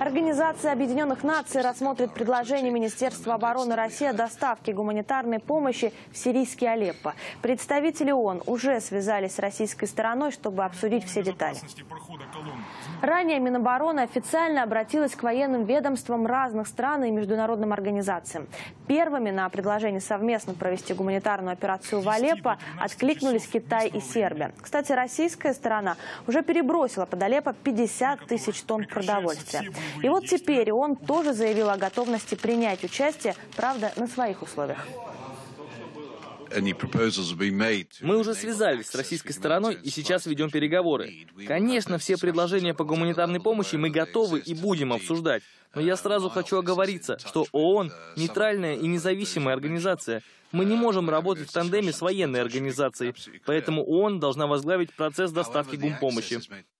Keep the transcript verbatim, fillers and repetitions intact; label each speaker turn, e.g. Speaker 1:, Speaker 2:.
Speaker 1: Организация Объединенных Наций рассмотрит предложение Министерства обороны России о доставке гуманитарной помощи в сирийский Алеппо. Представители ООН уже связались с российской стороной, чтобы обсудить все детали. Ранее Минобороны официально обратилась к военным ведомствам разных стран и международным организациям. Первыми на предложение совместно провести гуманитарную операцию в Алеппо откликнулись Китай и Сербия. Кстати, российская сторона уже перебросила под Алеппо пятьдесят тысяч тонн продовольствия. И вот теперь он тоже заявил о готовности принять участие, правда, на своих условиях.
Speaker 2: Мы уже связались с российской стороной и сейчас ведем переговоры. Конечно, все предложения по гуманитарной помощи мы готовы и будем обсуждать. Но я сразу хочу оговориться, что ООН – нейтральная и независимая организация. Мы не можем работать в тандеме с военной организацией, поэтому ООН должна возглавить процесс доставки гумпомощи.